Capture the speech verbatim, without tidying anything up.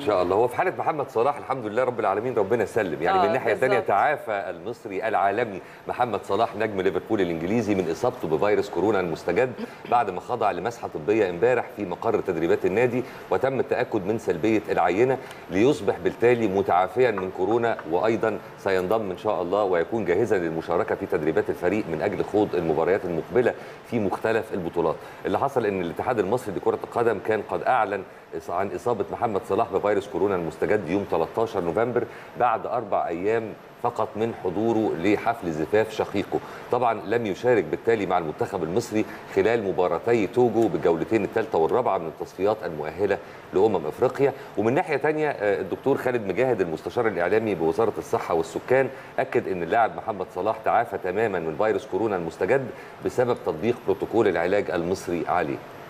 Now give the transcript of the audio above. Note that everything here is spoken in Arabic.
ان شاء الله. هو في حاله محمد صلاح الحمد لله رب العالمين ربنا سلم، يعني آه من الناحيه الثانيه بالظبط. تعافى المصري العالمي محمد صلاح نجم ليفربول الانجليزي من اصابته بفيروس كورونا المستجد بعد ما خضع لمسحه طبيه امبارح في مقر تدريبات النادي، وتم التاكد من سلبيه العينه ليصبح بالتالي متعافيا من كورونا، وايضا سينضم ان شاء الله ويكون جاهزا للمشاركه في تدريبات الفريق من اجل خوض المباريات المقبله في مختلف البطولات. اللي حصل ان الاتحاد المصري لكره القدم كان قد اعلن عن اصابه محمد صلاح بفيروس كورونا المستجد يوم ثلاثة عشر نوفمبر بعد اربع ايام فقط من حضوره لحفل زفاف شقيقه. طبعا لم يشارك بالتالي مع المنتخب المصري خلال مباراتي توجو بالجولتين الثالثه والرابعه من التصفيات المؤهله لامم افريقيا. ومن ناحيه ثانيه الدكتور خالد مجاهد المستشار الاعلامي بوزاره الصحه والسكان اكد ان اللاعب محمد صلاح تعافى تماما من فيروس كورونا المستجد بسبب تطبيق بروتوكول العلاج المصري عليه.